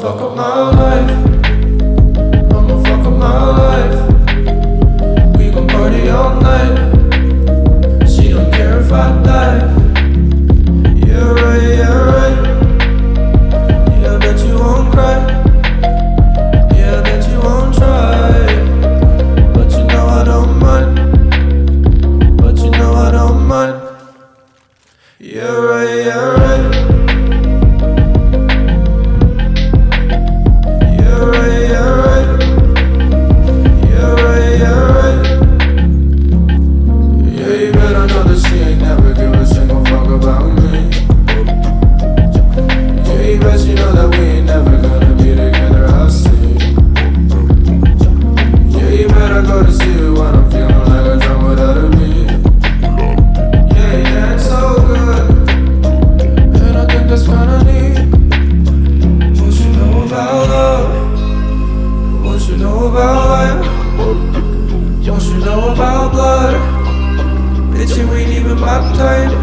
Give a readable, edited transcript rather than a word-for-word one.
fuck up my life. I'ma fuck up my life. We gon' party all night. She don't care if I die. Yeah, right, yeah, right. Yeah, I bet you won't cry. Yeah, I bet you won't try. But you know I don't mind. But you know I don't mind. Yeah, right, yeah, right. Don't you know about blood? Bitch, you ain't even my type.